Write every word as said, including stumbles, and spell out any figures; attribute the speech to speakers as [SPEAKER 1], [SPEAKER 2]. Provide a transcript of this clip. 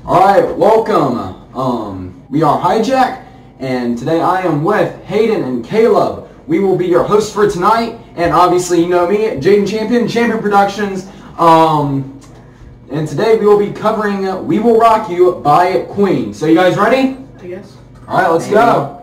[SPEAKER 1] Alright, welcome. Um, we are HIJACK, and today I am with Hayden and Caleb. We will be your hosts for tonight, and obviously you know me, Jaden Champion, Champion Productions. Um, and today we will be covering We Will Rock You by Queen. So you guys ready?
[SPEAKER 2] I guess.
[SPEAKER 1] Alright, let's go.